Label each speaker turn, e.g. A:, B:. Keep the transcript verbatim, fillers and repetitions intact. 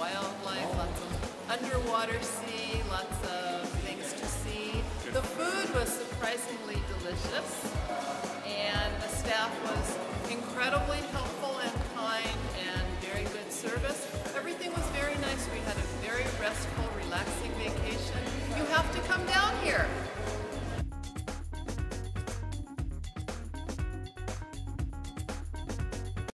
A: wildlife, lots of underwater sea, lots of things to see. The food was surprisingly delicious, and the staff was incredibly helpful and kind